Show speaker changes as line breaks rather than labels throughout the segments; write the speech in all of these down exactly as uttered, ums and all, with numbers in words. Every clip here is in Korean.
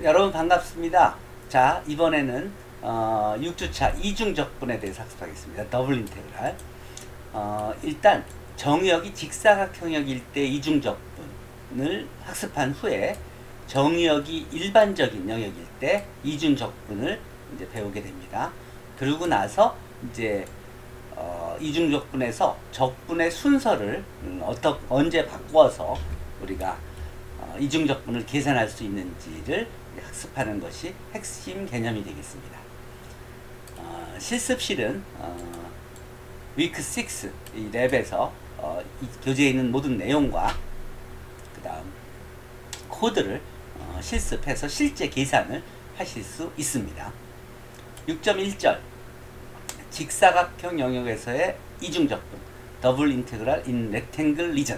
여러분 반갑습니다. 자, 이번에는 어, 육 주차 이중적분에 대해서 학습하겠습니다. 더블 인테그랄. 어, 일단 정의역이 직사각형역일 때 이중적분을 학습한 후에 정의역이 일반적인 영역일 때 이중적분을 이제 배우게 됩니다. 그러고 나서 이제 어, 이중적분에서 적분의 순서를 음, 어떠, 언제 바꿔서 우리가 어, 이중적분을 계산할 수 있는지를 학습하는 것이 핵심 개념이 되겠습니다. 어, 실습실은 어, 위크 육 이 랩에서 어, 이 교재에 있는 모든 내용과 그 다음 코드를 어, 실습해서 실제 계산을 하실 수 있습니다. 육 점 일 절 직사각형 영역에서의 이중적분 더블 인테그랄 인 렉탱글 리전.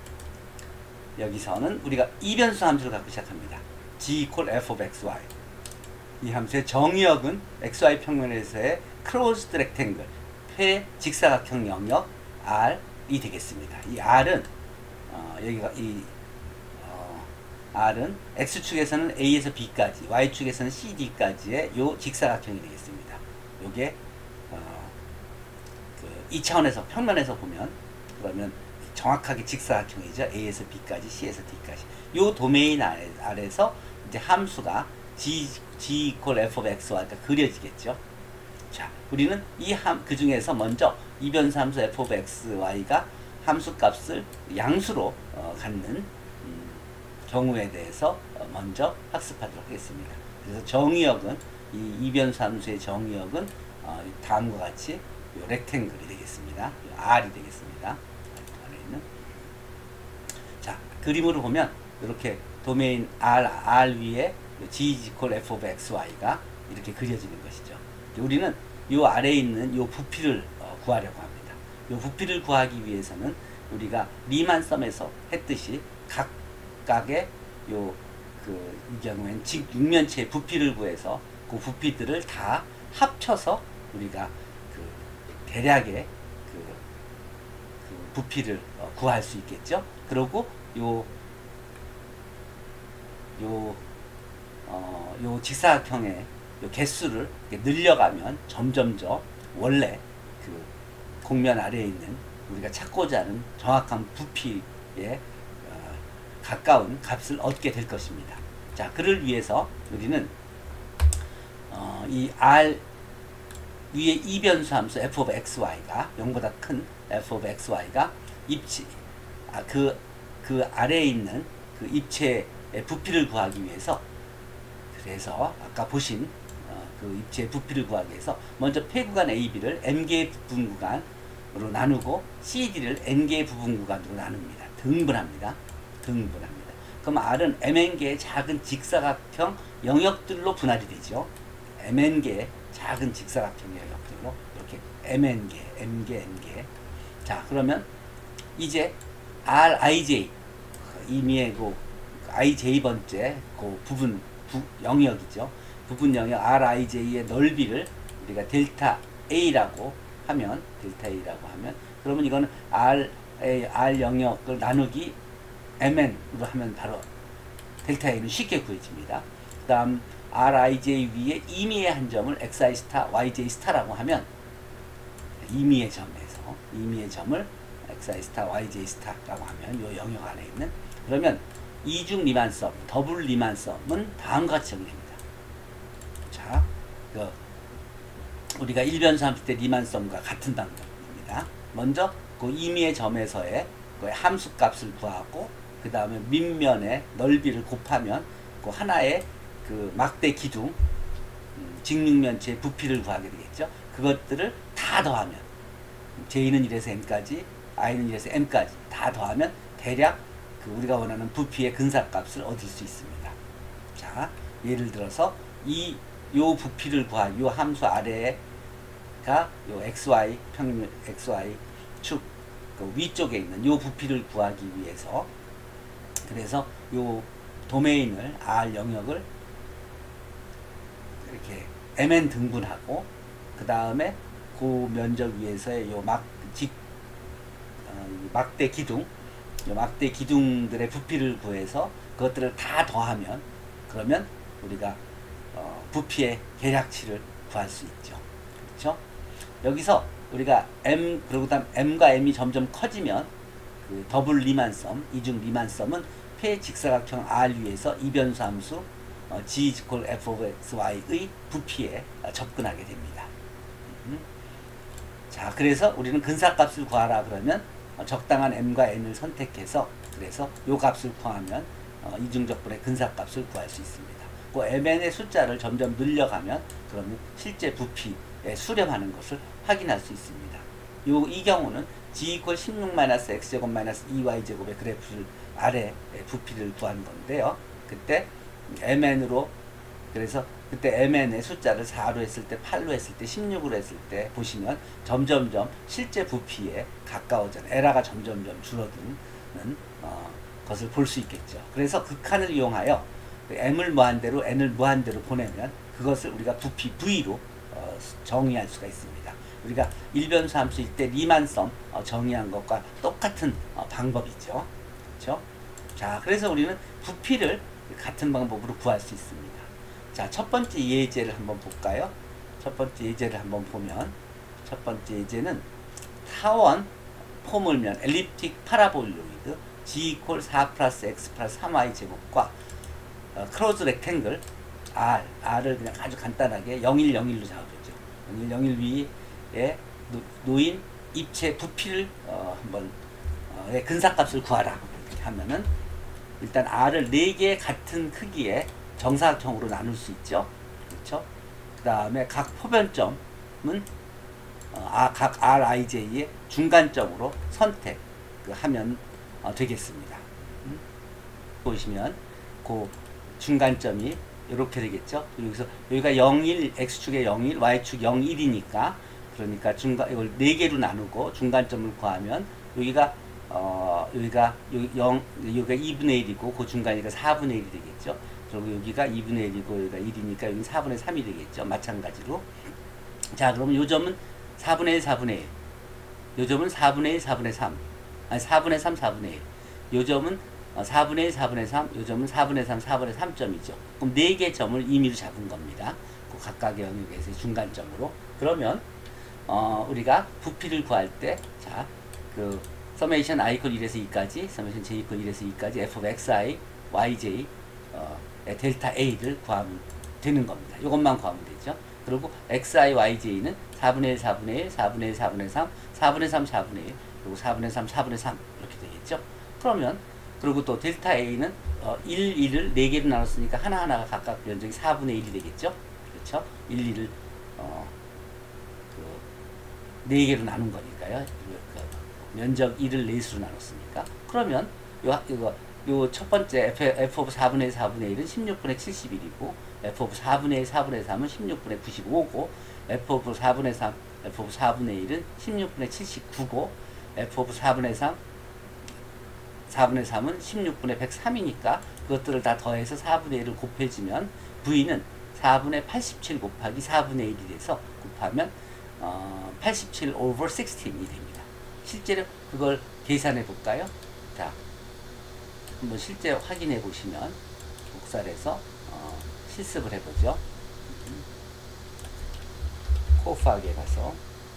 여기서는 우리가 이변수 함수를 갖고 시작합니다. G equal f of xy. 이 함수의 정의역은 xy 평면에서의 closed rectangle, 폐 직사각형 영역 R이 되겠습니다. 이 R은 어, 여기가 이 어, R은 x축에서는 A에서 B까지, y축에서는 씨 디까지의 요 직사각형이 되겠습니다. 요게 어, 그 이 차원에서 평면에서 보면 그러면 정확하게 직사각형이죠. A에서 B까지, C에서 D까지. 요 도메인 아래, 아래서 이제 함수가 G, G equal f of xy가 그려지겠죠. 자, 우리는 이 함, 그 중에서 먼저 이변수 함수 f of xy가 함수 값을 양수로 어, 갖는 음, 경우에 대해서 어, 먼저 학습하도록 하겠습니다. 그래서 정의역은, 이 이변수 함수의 정의역은 어, 다음과 같이 요 렉탱글이 되겠습니다. R이 되겠습니다. 자, 그림으로 보면 이렇게 도메인 R, R 위에 G equal f of xy가 이렇게 그려지는 것이죠. 우리는 이 아래에 있는 이 부피를 어, 구하려고 합니다. 이 부피를 구하기 위해서는 우리가 리만 썸에서 했듯이 각각의 요 그 이 경우에는 직 육면체의 부피를 구해서 그 부피들을 다 합쳐서 우리가 그 대략의 그, 그 부피를 어, 구할 수 있겠죠. 그리고 요, 요, 어, 요 직사각형의 요 개수를 늘려가면 점점점 원래 그 곡면 아래에 있는 우리가 찾고자 하는 정확한 부피에 어, 가까운 값을 얻게 될 것입니다. 자, 그를 위해서 우리는 어, 이 R 위에 이변수 함수 f of xy가 영보다 큰 f of xy가 입체 아, 그, 그 아래에 있는 그 입체의 부피를 구하기 위해서, 그래서 아까 보신 어, 그 입체의 부피를 구하기 위해서 먼저 폐구간 에이 비를 m개의 부분 구간으로 나누고 씨디를 n개의 부분 구간으로 나눕니다. 등분합니다. 등분합니다. 그럼 R은 mn개의 작은 직사각형 영역들로 분할이 되죠. mn개의 작은 직사각형 영역들로 이렇게 mn개, m개, n개. 자, 그러면 이제 Rij, 이미의 그 ij번째 그 부분 부, 영역이죠. 부분 영역 Rij의 넓이를 우리가 델타 A라고 하면, 델타 A라고 하면, 그러면 이거는 R, R 영역을 나누기 mn으로 하면 바로 델타 A는 쉽게 구해집니다. 그 다음 Rij 위에 이미의 한 점을 xi 스타, yj 스타라고 하면 이미의 점에서 이미의 점을 xi 스타, yj 스타라고 하면 요 영역 안에 있는, 그러면 이중 리만섬, 더블 리만섬은 다음과 같이 정리됩니다. 자, 그 우리가 일변수 함수 때 리만섬과 같은 방법입니다. 먼저 그 이미의 점에서의 그 함수 값을 구하고, 그 다음에 밑면의 넓이를 곱하면 그 하나의 그 막대 기둥, 음, 직육면체의 부피를 구하게 되겠죠. 그것들을 다 더하면 j는 일에서 n까지, i는 일에서 m까지 다 더하면 대략 그 우리가 원하는 부피의 근사값을 얻을 수 있습니다. 자, 예를 들어서 이 요 부피를 구하기, 요 함수 아래가 요 xy 평면, xy 축 그 위쪽에 있는 요 부피를 구하기 위해서, 그래서 요 도메인을 R 영역을 이렇게 mn 등분하고, 그 다음에 그 면적 위에서의 요 막, 직, 어, 막대 기둥, 요 막대 기둥들의 부피를 구해서 그것들을 다 더하면, 그러면 우리가 어, 부피의 계량치를 구할 수 있죠. 그렇죠? 여기서 우리가 m 그리고 다음 m과 m이 점점 커지면 그 더블 리만섬, 이중 리만섬은 폐직사각형 R 위에서 이변수 함수 어, g equal f of xy의 부피에 어, 접근하게 됩니다. 음. 자, 그래서 우리는 근사값을 구하라 그러면 어, 적당한 m과 n을 선택해서 그래서 요 값을 구하면 어, 이중적분의 근사값을 구할 수 있습니다. 그 mn의 숫자를 점점 늘려가면 그러면 실제 부피에 수렴하는 것을 확인할 수 있습니다. 요, 이 경우는 g equal 십육 마이너스 x제곱 마이너스 이 와이제곱의 그래프를 아래 부피를 구한 건데요. 그때 mn으로 그래서 그때 mn의 숫자를 사로 했을 때 팔로 했을 때 십육으로 했을 때 보시면 점점점 실제 부피에 가까워져 에라가 점점점 줄어드는 어, 것을 볼 수 있겠죠. 그래서 극한을 이용하여 m을 무한대로 n을 무한대로 보내면 그것을 우리가 부피 v로 어, 정의할 수가 있습니다. 우리가 일변수 함수일 때 리만섬 어, 정의한 것과 똑같은 어, 방법이죠. 그렇죠? 자, 그래서 우리는 부피를 같은 방법으로 구할 수 있습니다. 자, 첫 번째 예제를 한번 볼까요? 첫 번째 예제를 한번 보면 첫 번째 예제는 타원 포물면 엘립틱 파라볼로이드 g 이퀄 사 플러스 x 플러스 삼 와이 제곱과 어, 크로즈 렉탱글 R, R을 그냥 아주 간단하게 영일 영일로 잡아보죠. 영일 영일 위에 노, 놓인 입체 부피를 어, 한번 어, 의 근사값을 구하라 이렇게 하면은 일단 R을 네 개의 같은 크기의 정사각형으로 나눌 수 있죠. 그렇죠? 그 다음에 각 포변점은 어, 아, 각 알아이제이의 중간점으로 선택하면 어, 되겠습니다. 음? 보시면 그 중간점이 이렇게 되겠죠. 여기서 여기가 영일, x축의 영일, y축 영일이니까 그러니까 중간 이걸 네 개로 나누고 중간점을 구하면 여기가 어 여기가 영 여기가 이분의 일이고 그 중간이가 사분의 일이 되겠죠. 그리고 여기가 이분의 일이고 여기가 일이니까 여기는 사분의 삼이 되겠죠. 마찬가지로. 자, 그러면 요 점은 사분의 일, 사분의 일. 요 점은 사분의 일, 사분의 삼. 아니 사분의 삼, 사분의 일. 요 점은 사분의 일, 사분의 삼, 요 점은 사분의 삼, 사분의 삼 점이죠. 그럼 네 개 점을 임의로 잡은 겁니다. 그 각각의 영역에서의 중간점으로. 그러면 어, 우리가 부피를 구할 때, 자, 그 서메이션 i 이퀄 일에서 이까지, 서메이션 j 이퀄 일에서 이까지 f of xi, yj, 어, 델타 a를 구하면 되는 겁니다. 이것만 구하면 되죠. 그리고 xi, yj는 사분의 일, 사분의 일, 사분의 일, 사분의 삼, 사분의 삼, 사분의 일, 그리고 사분의 삼, 사분의 삼 이렇게 되겠죠. 그러면 그리고 또 델타 a는 어, 일, 일을 네 개로 나눴으니까 하나하나가 각각 면적이 사분의 일이 되겠죠. 그렇죠? 일, 일을 어, 그 네 개로 나눈 거니까요. 그 면적 일을 네 수로 나눴으니까. 그러면 요, 이거 요 첫 번째 f, f 오브 사분의 일, 사분의 일은 십육분의 칠십일이고 f 오브 사분의 일, 사분의 삼은 십육분의 구십오고 f 오브 사분의 삼, f 오브 사분의 일은 십육분의 칠십구고 f 오브 사분의 삼, 사분의 삼은 십육분의 백삼이니까 그것들을 다 더해서 사분의 일을 곱해주면 v는 사분의 팔십칠 곱하기 사분의 일이 돼서 곱하면 어, 팔십칠 over 십육이 됩니다. 실제로 그걸 계산해 볼까요? 자, 한번 실제 확인해 보시면 복사해서 어, 실습을 해보죠. 코프하게 가서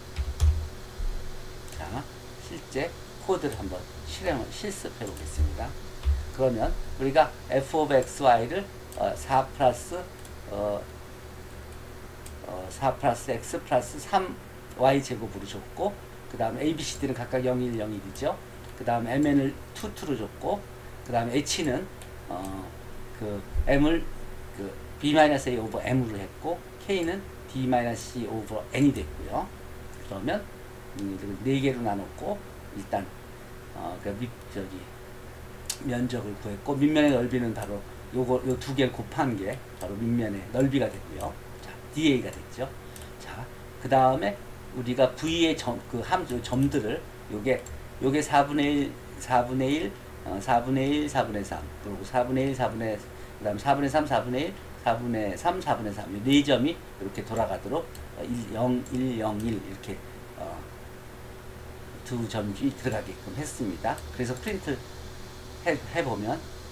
자, 실제 코드를 한번 실행을 실습해 보겠습니다. 그러면 우리가 f of xy를 어, 사 플러스 어, 어, 사 플러스 x 플러스 삼 와이 제곱으로 줬고 그 다음에 abcd는 각각 영일, 영일이죠. 그 다음에 mn을 이, 이로 줬고 그 다음에 h는 어, 그 m을 그 b-a 오버 m으로 했고 k는 d-c 오버 n이 됐고요. 그러면 음, 네 개로 나눴고 일단 어, 그 밑, 저기 면적을 구했고 밑면의 넓이는 바로 요거 요 두 개를 곱한 게 바로 밑면의 넓이가 되고요. 자, da가 됐죠. 자, 그 다음에 우리가 v의 점, 그 함수 점들을 요게 요게 사분의 일, 사분의 일, 어, 사분의 일, 사분의 삼, 그리고 사분의 일, 사분의 그다음 사분의 삼, 사분의 일, 사분의 삼, 사분의 삼 이 네 점이 이렇게 돌아가도록 어, 일, 영, 일, 영, 일 이렇게 어, 두 점이 들어가게끔 했습니다. 그래서 프린트 해, 해보면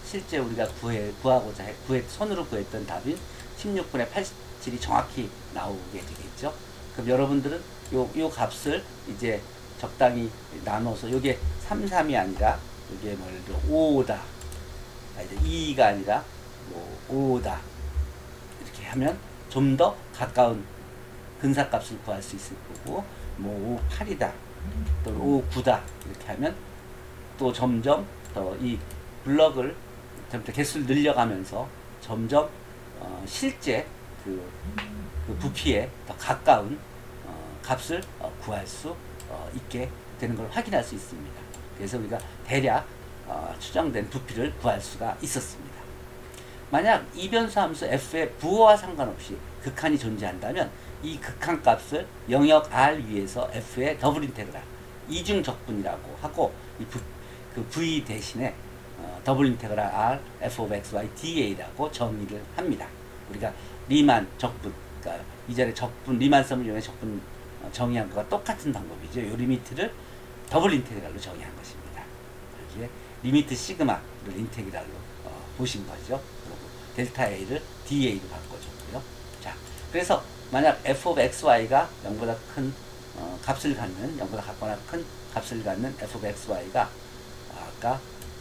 실제 우리가 구해, 구하고자 해, 구해, 손으로 구했던 답인 십육분의 팔십칠이 정확히 나오게 되겠죠. 그럼 여러분들은 요, 요 값을 이제 적당히 나눠서 요게 삼, 삼이 아니라 요게 뭐 예를 들어 오다, 아, 이제 이가 아니라 뭐 오다 이렇게 하면 좀 더 가까운 근사값을 구할 수 있을 거고, 뭐 오, 팔이다 또는 오, 구다 이렇게 하면 또 점점 더 이 블럭을 점점 개수를 늘려가면서 점점 어, 실제 그, 그 부피에 더 가까운 어, 값을 어, 구할 수 어, 있게 되는 걸 확인할 수 있습니다. 그래서 우리가 대략 어, 추정된 부피를 구할 수가 있었습니다. 만약 이변수 함수 f의 부호와 상관없이 극한이 존재한다면 이 극한 값을 영역 R 위에서 f의 더블 인테그랄 이중 적분이라고 하고, 이 부, 그 v 대신에 어, 더블 인테그랄 R f of xy da라고 정의를 합니다. 우리가 리만 적분, 그러니까 이전에 적분 리만섬을 이용해 적분 어, 정의한 것과 똑같은 방법이죠. 이 리미트를 더블 인테그랄로 정의한 것입니다. 여기에 리미트 시그마를 인테그랄로 어, 보신 거죠. 그리고 델타 A를 da로 바꿔줬고요. 자, 그래서 만약 f of xy가 영보다 큰 어, 값을 갖는, 영보다 같거나 큰 값을 갖는 f of xy가 아까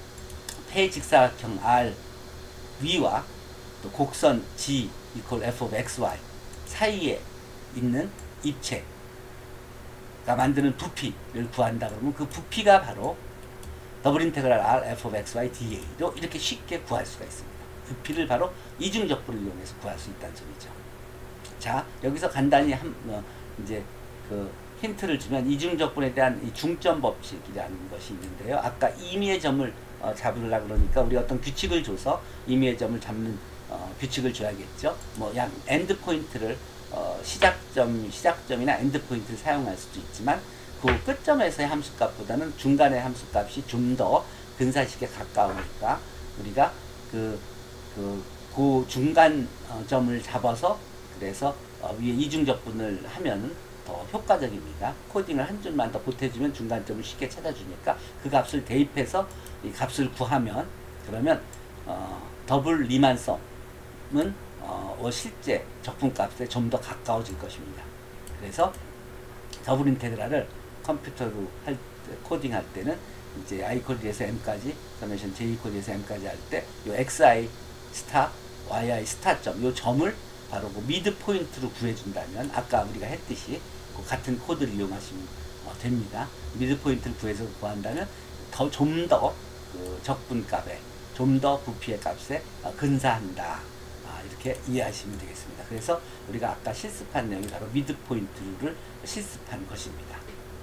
폐직사각형 R 위와 또 곡선 G equal f of xy 사이에 있는 입체가 만드는 부피를 구한다 그러면 그 부피가 바로 더블 인테그랄 R f of xy da로 이렇게 쉽게 구할 수가 있습니다. 부피를 바로 이중적분을 이용해서 구할 수 있다는 점이죠. 자, 여기서 간단히 한, 어, 이제 그 힌트를 주면 이중적분에 대한 이 중점 법칙이라는 것이 있는데요. 아까 임의의 점을 어, 잡으려고 그러니까 우리 어떤 규칙을 줘서 임의의 점을 잡는 어, 규칙을 줘야겠죠. 뭐 약 엔드 포인트를 어, 시작점, 시작점이나 엔드 포인트를 사용할 수도 있지만 그 끝점에서의 함수값보다는 중간의 함수값이 좀 더 근사식에 가까우니까 우리가 그, 그, 그 중간 어, 점을 잡아서 그래서 어, 위에 이중적분을 하면 더 효과적입니다. 코딩을 한 줄만 더 보태주면 중간점을 쉽게 찾아주니까 그 값을 대입해서 이 값을 구하면, 그러면 어, 더블 리만섬은 어, 실제 적분값에 좀 더 가까워질 것입니다. 그래서 더블 인테그랄을 컴퓨터로 할 때, 코딩할 때는 이제 i 코드에서 m까지, 서메이션 j 코드에서 m까지 할 때 요 xi 스타, yi 스타점, 요 점을 바로 그 미드 포인트로 구해준다면 아까 우리가 했듯이 그 같은 코드를 이용하시면 어, 됩니다. 미드 포인트를 구해서 구한다면 더 좀 더 그 적분값에, 좀 더 부피의 값에 어, 근사한다. 아, 이렇게 이해하시면 되겠습니다. 그래서 우리가 아까 실습한 내용이 바로 미드 포인트를 실습한 것입니다.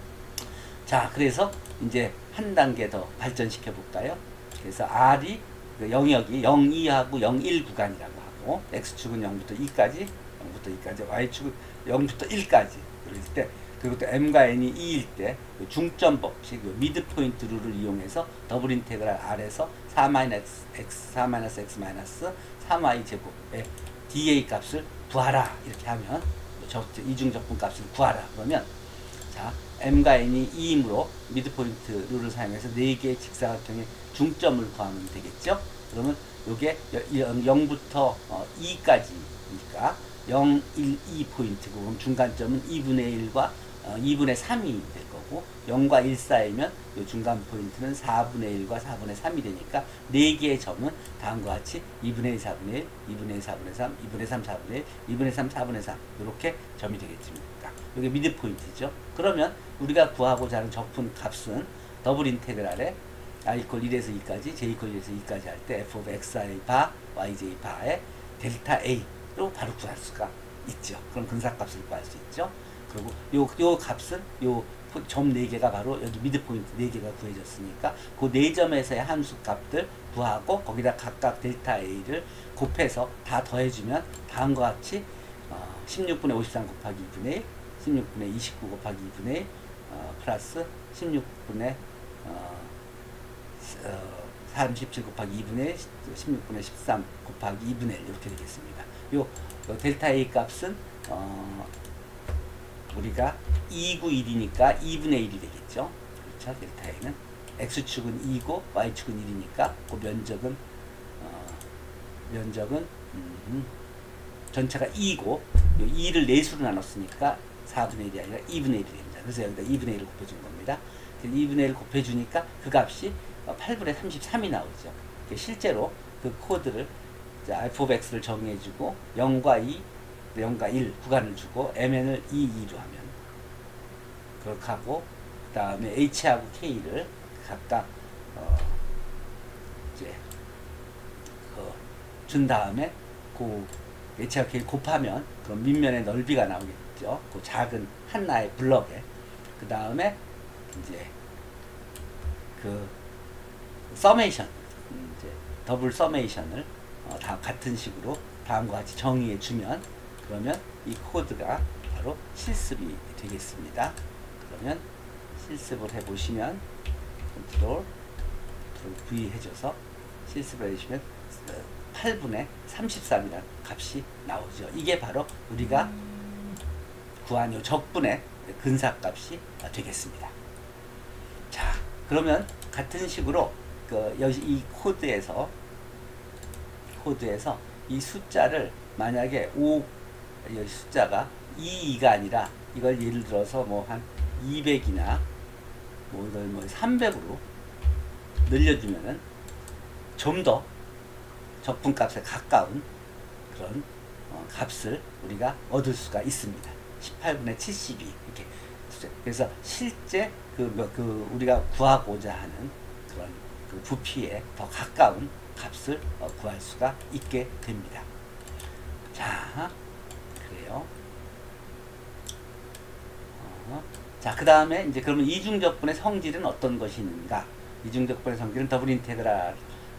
자, 그래서 이제 한 단계 더 발전시켜 볼까요? 그래서 R이 그 영역이 영, 이하고 영, 일 구간이라고 하고, X축은 영부터 이까지, 영부터 이까지, Y축은 영부터 일까지 그럴 때, 그리고 또 M과 N이 이일 때 중점 법칙, 미드 포인트 룰을 이용해서 더블 인테그랄 R에서 사 마이너스 X, 사 마이너스 X 마이너스 삼 와이 제곱의 da의 값을 구하라. 이렇게 하면, 이중적분 값을 구하라. 그러면, 자, M과 N이 이이므로 미드 포인트 룰을 사용해서 네 개의 직사각형의 중점을 구하면 되겠죠? 그러면 요게 영부터 이까지니까 영, 일, 이 포인트고, 그럼 중간점은 이분의 일과 어, 이분의 삼이 될 거고, 영과 일 사이면 요 중간 포인트는 사분의 일과 사분의 삼이 되니까 네 개의 점은 다음과 같이 이분의 일, 사분의 일, 이분의 일, 사분의 삼, 이분의 삼, 사분의 일, 이분의 삼, 사분의 삼 이렇게 점이 되겠습니다. 이게 미드 포인트죠. 그러면 우리가 구하고자 하는 적분 값은 더블 인테그랄에 r 이퀄 일에서 이까지, j 이퀄 일에서 이까지 할 때 f of xi 바, yj 바의 델타 a로 바로 구할 수가 있죠. 그럼 근사값을 구할 수 있죠. 그리고 요, 요 값은 요 점 네 개가 바로 여기 미드 포인트 네 개가 구해졌으니까 그 네 점에서의 함수 값들 구하고 거기다 각각 델타 a를 곱해서 다 더해주면 다음과 같이 어, 십육분의 오십삼 곱하기 이분의 일, 십육분의 이십구 곱하기 이분의 일, 어, 플러스 십육분의 어, 어, 삼십칠 곱하기 이분의 일, 십육분의 십삼 곱하기 이분의 일 이렇게 되겠습니다. 요, 요 델타 A 값은 어, 우리가 이, 구, 일이니까 이분의 일이 되겠죠. 그렇죠. 델타 A는 X축은 이고 Y축은 일이니까 그 면적은 면적은 음, 전체가 이고 이를 네 수로 나눴으니까 사분의 일이 아니라 이분의 일이 됩니다. 그래서 여기다 이분의 일을 곱해준 겁니다. 이분의 일을 곱해주니까 그 값이 팔분의 삼십삼이 나오죠. 실제로 그 코드를 에프 오브 엑스를 정해주고 영과 이, 영과 일 구간을 주고 엠엔을 이, 이로 하면 그렇게 하고 그 다음에 h하고 k를 각각 어 이제 그 준 다음에 그 h하고 k를 곱하면 그럼 밑면의 넓이가 나오겠죠. 그 작은 하나의 블럭에 그 다음에 이제 그 서메이션 이제 더블 서메이션을 어, 다 같은 식으로 다음과 같이 정의해 주면 그러면 이 코드가 바로 실습이 되겠습니다. 그러면 실습을 해보시면 컨트롤 V 해줘서 실습을 해주시면 팔분의 삼십삼이라는 값이 나오죠. 이게 바로 우리가 구한 요 적분의 근사값이 되겠습니다. 자, 그러면 같은 식으로 그 여기 이 코드에서 코드에서 이 숫자를 만약에 오 이 숫자가 이, 이가 아니라 이걸 예를 들어서 뭐 한 이백이나 뭐 이걸 뭐 삼백으로 늘려주면은 좀 더 적분값에 가까운 그런 어, 값을 우리가 얻을 수가 있습니다. 십팔분의 칠십이 이렇게. 그래서 실제 그, 뭐, 그 우리가 구하고자 하는 그런 그 부피에 더 가까운 값을 어, 구할 수가 있게 됩니다. 자, 그래요. 어, 자, 그 다음에 이제 그러면 이중적분의 성질은 어떤 것이 있는가? 이중적분의 성질은 더블 인테그랄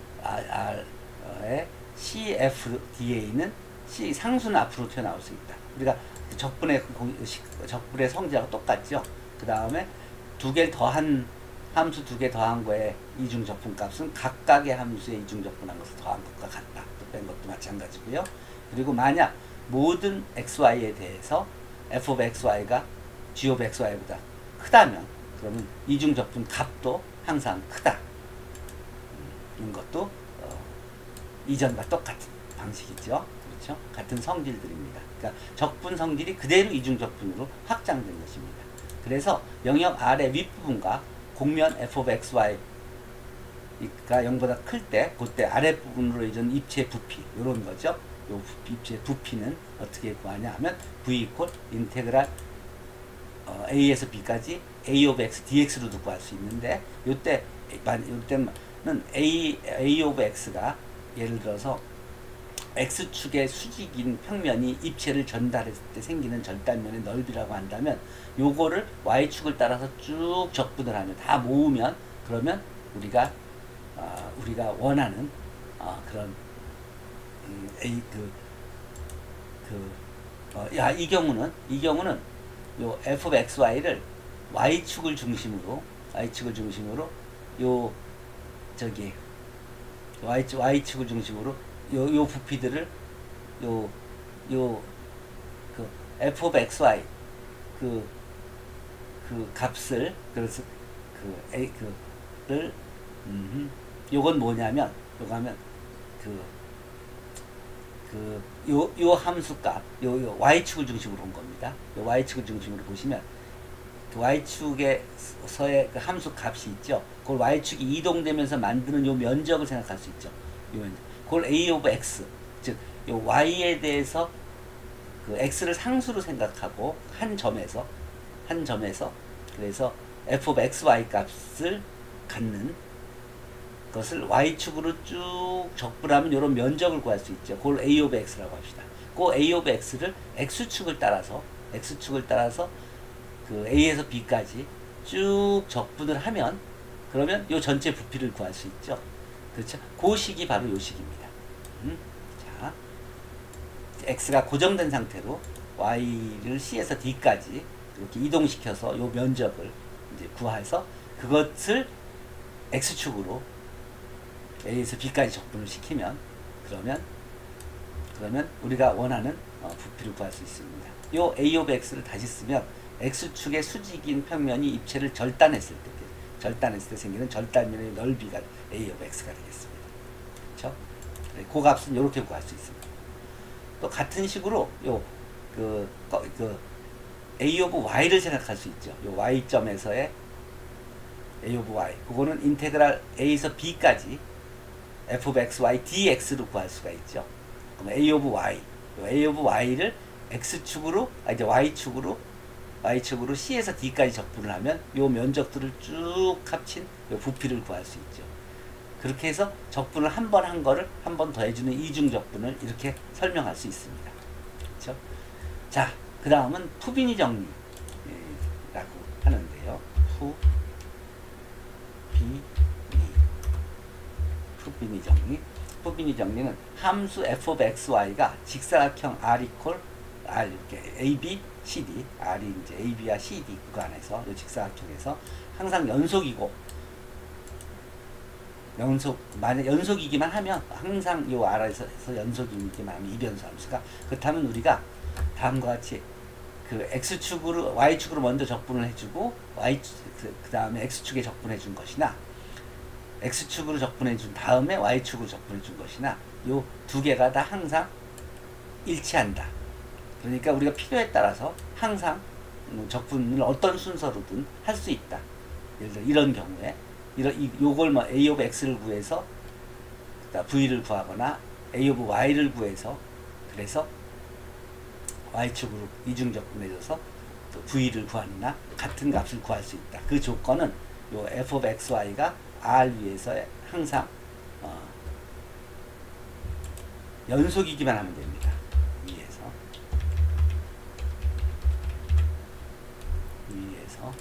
R의 씨에프디에이는 C 상수는 앞으로 튀어나올 수 있다. 우리가 적분의 적분의 성질하고 똑같죠. 그 다음에 두 개를 더한 함수 두 개 더한 거에 이중 적분 값은 각각의 함수의 이중 적분한 것을 더한 것과 같다. 또 뺀 것도 마찬가지고요. 그리고 만약 모든 xy에 대해서 f of xy가 g of xy보다 크다면 그러면 이중 적분 값도 항상 크다. 음, 것도 어, 이전과 똑같은 방식이죠. 그렇죠? 같은 성질들입니다. 그러니까 적분 성질이 그대로 이중 적분으로 확장된 것입니다. 그래서 영역 R의 윗부분과 곡면 f of xy가 영보다 클 때 그때 아랫부분으로 이전 입체 부피 이런 거죠. 요 부피, 입체 부피는 어떻게 구하냐 하면 v 이퀄 인테그랄 어, a에서 b까지 a of x dx로도 구할 수 있는데 요때 요때는 a a of x가 예를 들어서 x축의 수직인 평면이 입체를 전달했을 때 생기는 절단면의 넓이라고 한다면 요거를 y축을 따라서 쭉 적분을 하면 다 모으면 그러면 우리가 어, 우리가 원하는 어, 그런 음, a 그 그 어, 야, 이 경우는 이 경우는 요 f of xy를 y축을 중심으로 y축을 중심으로 요 저기 y축 y축을 중심으로 요, 요 부피들을 요, 요, 그, f of xy, 그, 그 값을, 그래서, 그, a, 그, 를, 음, 요건 뭐냐면, 요거 하면, 그, 그, 요, 요 함수값, 요, 요, y축을 중심으로 온 겁니다. 요 y축을 중심으로 보시면, 그 y축에서의 그 함수 값이 있죠. 그걸 y축이 이동되면서 만드는 요 면적을 생각할 수 있죠. 요 면적. 그걸 a of x, 즉, 요 y에 대해서 그 x를 상수로 생각하고 한 점에서 한 점에서 그래서 f of xy 값을 갖는 것을 y축으로 쭉 적분하면 이런 면적을 구할 수 있죠. 그걸 a of x라고 합시다. 그 a of x를 x축을 따라서 x축을 따라서 그 a에서 b까지 쭉 적분을 하면 그러면 요 전체 부피를 구할 수 있죠. 그렇죠? 그 식이 바로 요 식입니다. 음? 자, x가 고정된 상태로 y를 c에서 d까지 이렇게 이동시켜서 요 면적을 이제 구해서 그것을 x축으로 a에서 b까지 적분을 시키면 그러면 그러면 우리가 원하는 어, 부피를 구할 수 있습니다. 요 a of x를 다시 쓰면 x축의 수직인 평면이 입체를 절단했을 때 절단했을 때 생기는 절단면의 넓이가 a of x가 되겠습니다. 그렇죠? 그 값은 이렇게 구할 수 있습니다. 또 같은 식으로 요 그 그 a 오브 y를 생각할 수 있죠. 요 y점에서의 a 오브 y, 그거는 인테그랄 a에서 b까지 f 오브 xy dx로 구할 수가 있죠. 그럼 a 오브 y, a 오브 y를 x축으로, 아 이제 y축으로, y축으로 c에서 d까지 적분을 하면 요 면적들을 쭉 합친 요 부피를 구할 수 있죠. 그렇게 해서 적분을 한 번 한 거를 한 번 더해주는 이중 적분을 이렇게 설명할 수 있습니다. 그렇죠? 자, 그 다음은 푸비니 정리라고 하는데요. 푸, 비, 푸비니 정리. 푸비니 정리는 함수 f of xy가 직사각형 r equal r 이렇게 a, b, c, d, r이 이제 a, b와 c, d 구간에서 이 직사각형에서 항상 연속이고, 연속 만약 연속이기만 하면 항상 이 r에서 연속이기만 하면 이변수 함수가, 그렇다면 우리가 다음과 같이 그 x축으로 y축으로 먼저 적분을 해주고 y 그, 그 다음에 x축에 적분해 준 것이나 x축으로 적분해 준 다음에 y축으로 적분해 준 것이나 요 두 개가 다 항상 일치한다. 그러니까 우리가 필요에 따라서 항상 적분을 어떤 순서로든 할 수 있다. 예를 들어 이런 경우에 이런 이, 요걸 뭐 a 오브 x를 구해서 v를 구하거나 a 오브 y를 구해서 그래서 y축으로 이중적분해줘서 또 v를 구하느나 같은 값을 구할 수 있다. 그 조건은 요 f of xy가 r 위에서 항상 어, 연속이기만 하면 됩니다. 위에서 위에서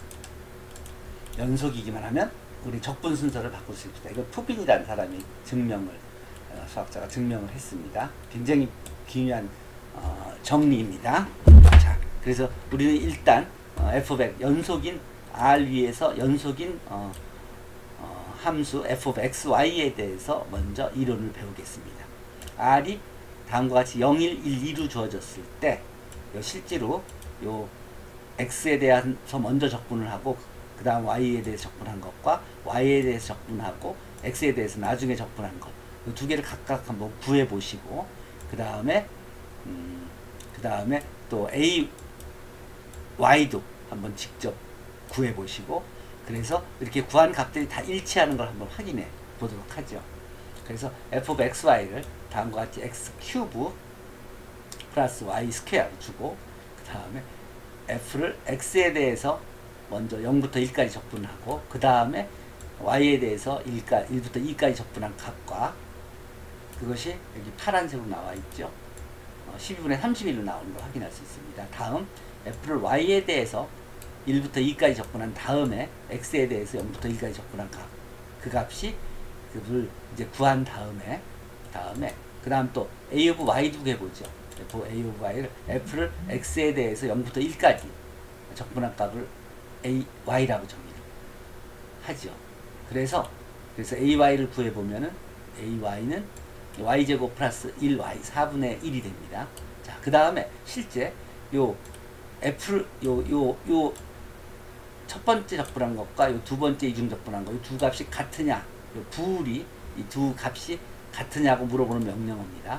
연속이기만 하면 우리 적분 순서를 바꿀 수 있다. 이거 푸빈이라는 사람이 증명을 어, 수학자가 증명을 했습니다. 굉장히 기묘한 어, 정리입니다. 자, 그래서 우리는 일단 어, f of x 연속인 r 위에서 연속인 어, 어, 함수 f of xy에 대해서 먼저 이론을 배우겠습니다. r이 다음과 같이 영, 일, 일, 이로 주어졌을 때 실제로 요 x에 대해서 먼저 적분을 하고 그 다음 y에 대해서 적분한 것과 y에 대해서 적분하고 x에 대해서 나중에 적분한 것, 이 두 개를 각각 한번 구해 보시고 그 다음에 음, 그 다음에 또 a, y도 한번 직접 구해 보시고 그래서 이렇게 구한 값들이 다 일치하는 걸 한번 확인해 보도록 하죠. 그래서 f of xy를 다음과 같이 x 큐브 플러스 y 스퀘어 주고 그 다음에 f를 x에 대해서 먼저 영부터 일까지 적분하고 그 다음에 y에 대해서 일까, 일부터 이까지 적분한 값과 그것이 여기 파란색으로 나와 있죠. 어, 십이분의 삼십일로 나오는 걸 확인할 수 있습니다. 다음 f를 y에 대해서 일부터 이까지 적분한 다음에 x에 대해서 영부터 일까지 적분한 값, 그 값이 그걸 이제 구한 다음에 다음에 그 다음 또 a of y도 해보죠. a of y를 f를 x에 대해서 영부터 일까지 적분한 값을 a, y라고 정의를 하죠. 그래서 그래서 ay를 구해보면은 ay는 y제곱 플러스 일 와이 사분의 일이 됩니다. 자, 그 다음에 실제 요 f 요 요 요 첫 번째 적분한 것과 요 두 번째 이중 적분한 것, 요 두 값이 같으냐, 요 부울이 이 두 값이 같으냐고 물어보는 명령어입니다.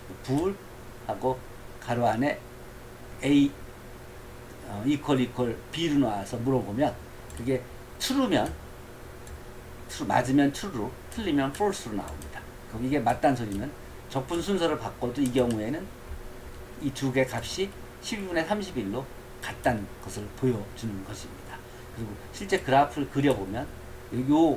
부울하고 가로 안에 a 어, equal equal b로 나와서 물어보면 그게 true면 true, 맞으면 true로 틀리면 false로 나옵니다. 그럼 이게 맞다는 소리는 적분 순서를 바꿔도 이 경우에는 이 두 개 값이 십이분의 삼십일로 같다는 것을 보여주는 것입니다. 그리고 실제 그래프를 그려보면 요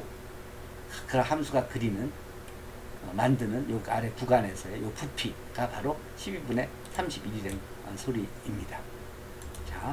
함수가 그리는 어, 만드는 요 아래 구간에서의 요 부피가 바로 십이분의 삼십일이라는 소리입니다. 자,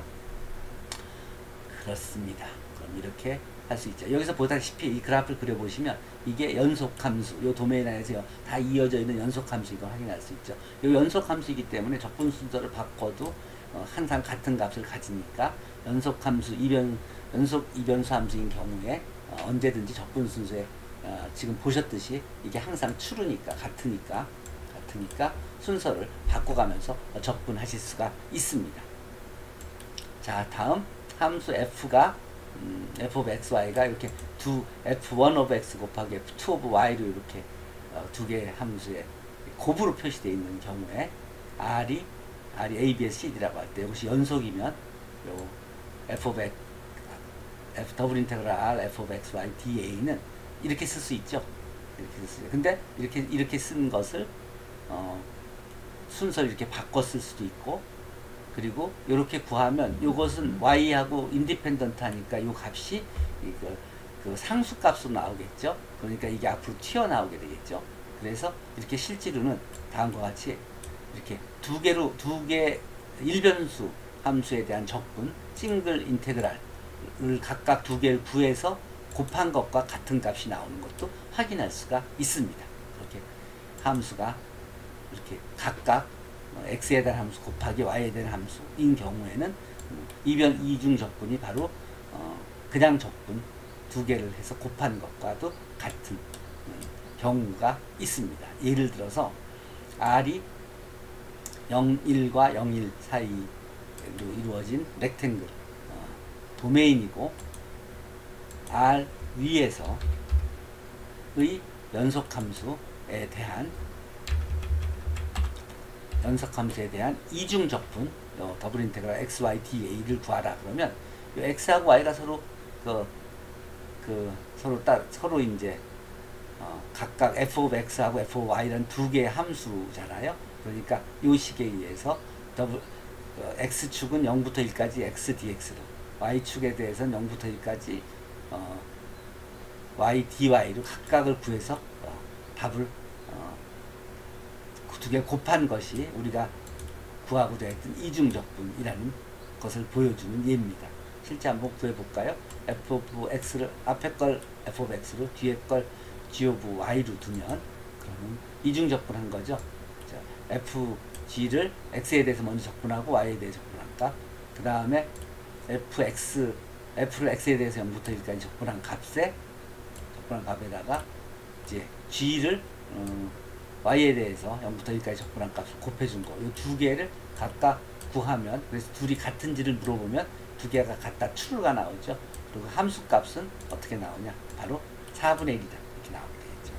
그렇습니다. 그럼 이렇게 할 수 있죠. 여기서 보다시피 이 그래프를 그려보시면 이게 연속함수, 이 도메인 안에서 다 이어져 있는 연속함수 이걸 확인할 수 있죠. 이 연속함수이기 때문에 적분 순서를 바꿔도 어, 항상 같은 값을 가지니까 연속함수, 이변, 연속 이변수 함수인 경우에 어, 언제든지 적분 순서에 어, 지금 보셨듯이 이게 항상 추르니까 같으니까 같으니까 순서를 바꿔가면서 어, 적분하실 수가 있습니다. 자, 다음 함수 f가 음, f of xy가 이렇게 두 에프 원 of x 곱하기 에프 투 of y로 이렇게 어, 두 개의 함수의 곱으로 표시되어 있는 경우에 R이 R이 A, B, S, C, D라고 할 때 이것이 연속이면 요 f of x, f 더블 인테그랄 R f of x, y, dA는 이렇게 쓸 수 있죠. 이렇게 쓸 수 있어요. 근데 이렇게 이렇게 쓴 것을 어, 순서를 이렇게 바꿔 쓸 수도 있고, 그리고 이렇게 구하면 이것은 y하고 인디펜던트 하니까 이 값이 그, 그 상수값으로 나오겠죠. 그러니까 이게 앞으로 튀어나오게 되겠죠. 그래서 이렇게 실제로는 다음과 같이 이렇게 두 개로 두 개 일변수 함수에 대한 적분 싱글 인테그랄을 각각 두 개를 구해서 곱한 것과 같은 값이 나오는 것도 확인할 수가 있습니다. 그렇게 함수가 이렇게 각각 x에 대한 함수 곱하기 y에 대한 함수인 경우에는 이변 이중 적분이 바로 어 그냥 적분 두 개를 해서 곱한 것과도 같은 경우가 있습니다. 예를 들어서 R이 영, 일과 영, 일 사이로 이루어진 렉탱글 어, 도메인이고 R 위에서의 연속함수에 대한 연속함수에 대한 이중 적분 어, 더블 인테그랄 x, y, dA를 구하라 그러면 이 x하고 y가 서로 그, 그 서로 따 서로 이제 어, 각각 f of x하고 f of y라는 두 개의 함수잖아요. 그러니까 이 식에 의해서 더블 어, x축은 영부터 일까지 x dx로, y축에 대해서는 영부터 일까지 어, y dy로 각각을 구해서 어, 답을 어, 두 개 곱한 것이 우리가 구하고자 했던 이중적분이라는 것을 보여주는 예입니다. 실제 한번 구해볼까요? f of x를 앞에 걸 f of x로 뒤에 걸 g of y로 두면 그러면 이중적분한 거죠. 자, fg를 x에 대해서 먼저 적분하고 y에 대해 적분할까? 그 다음에 fx, f를 x에 대해서 영부터 일까지 적분한 값에 적분한 값에다가 이제 g를 음, y에 대해서 영부터 일까지 적분한 값을 곱해준 거, 이 두 개를 각각 구하면, 그래서 둘이 같은지를 물어보면 두 개가 같다 true가 나오죠. 그리고 함수 값은 어떻게 나오냐? 바로 사분의 일이다. 이렇게 나오게 되겠죠.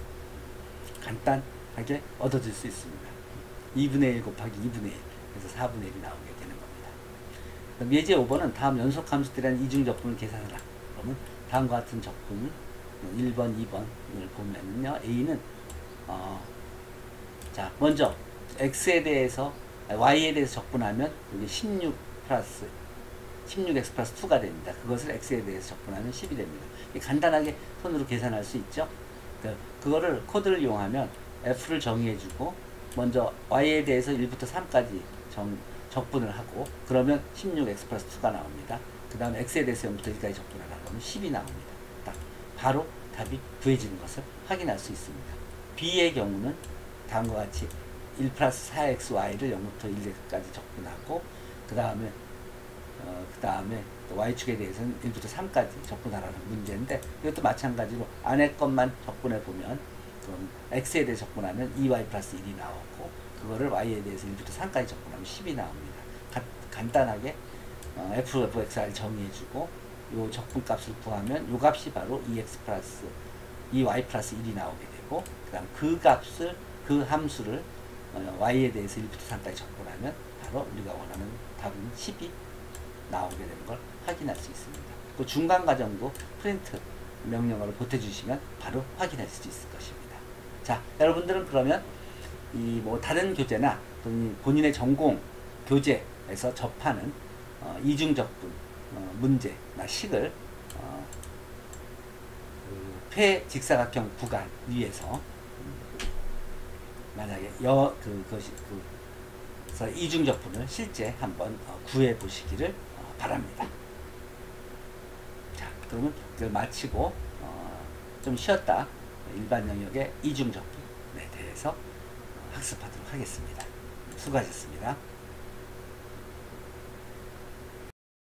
간단하게 얻어질 수 있습니다. 이분의 일 곱하기 이분의 일. 그래서 사분의 일이 나오게 되는 겁니다. 그럼 예제 오 번은 다음 연속 함수들에 대한 이중 적분을 계산하라. 그러면 다음과 같은 적분 일 번, 이 번을 보면은요, A는 어, 자, 먼저 x에 대해서 y에 대해서 적분하면 여기 십육 플러스 십육 엑스 플러스 이가 됩니다. 그것을 x에 대해서 적분하면 십이 됩니다. 간단하게 손으로 계산할 수 있죠. 그, 그거를 코드를 이용하면 f를 정의해주고 먼저 y에 대해서 일부터 삼까지 정, 적분을 하고 그러면 십육 엑스 플러스 이가 나옵니다. 그 다음에 x에 대해서 영부터 일까지 적분하라 그러면 십이 나옵니다. 딱 바로 답이 구해지는 것을 확인할 수 있습니다. b의 경우는 다음과 같이 일 플러스 사 엑스 와이를 영부터 일까지 적분하고 그 다음에 어, 그 다음에 y축에 대해서는 일부터 삼까지 적분하라는 문제인데 이것도 마찬가지로 안에 것만 적분해 보면 그럼 x에 대해 적분하면 이 와이 플러스 일이 나오고 그거를 y에 대해서 일부터 삼까지 적분하면 십이 나옵니다. 가, 간단하게 어, f, f, x를 정의해주고 요 적분값을 구하면 요 값이 바로 이 엑스 플러스 이 와이 플러스 일이 나오게 되고 그 다음 그 값을 그 함수를 어, y에 대해서 일부터 삼까지 적분하면 바로 우리가 원하는 답은 십이 나오게 되는 걸 확인할 수 있습니다. 그 중간 과정도 프린트 명령어를 보태주시면 바로 확인할 수 있을 것입니다. 자, 여러분들은 그러면 이 뭐 다른 교재나 또는 본인의 전공 교재에서 접하는 어, 이중적분 어, 문제나 식을 어, 그 폐직사각형 구간 위에서 만약에 여, 그, 것이, 그, 그래서 이중적분을 실제 한번 어, 구해 보시기를 어, 바랍니다. 자, 그러면 이걸 마치고, 어, 좀 쉬었다 일반 영역의 이중적분에 대해서 어, 학습하도록 하겠습니다. 수고하셨습니다.